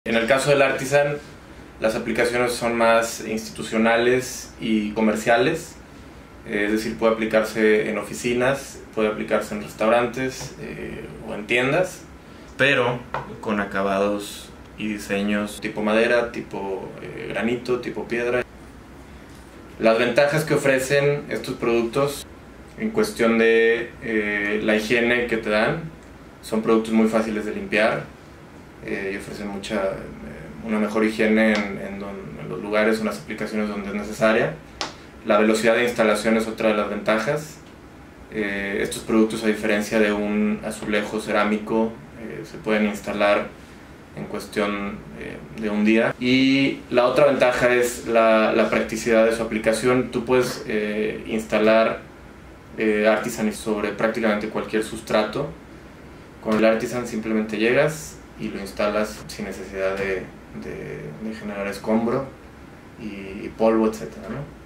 En el caso del Artisan, las aplicaciones son más institucionales y comerciales, es decir, puede aplicarse en oficinas, puede aplicarse en restaurantes o en tiendas, pero con acabados y diseños tipo madera, tipo granito, tipo piedra. Las ventajas que ofrecen estos productos en cuestión de la higiene que te dan, son productos muy fáciles de limpiar y ofrecen una mejor higiene en los lugares o en las aplicaciones donde es necesaria. La velocidad de instalación es otra de las ventajas. Estos productos, a diferencia de un azulejo cerámico, se pueden instalar en cuestión de un día. Y la otra ventaja es la practicidad de su aplicación. Tú puedes instalar Artisan sobre prácticamente cualquier sustrato. Con el Artisan simplemente llegas y lo instalas sin necesidad de generar escombro y polvo, etc., ¿no?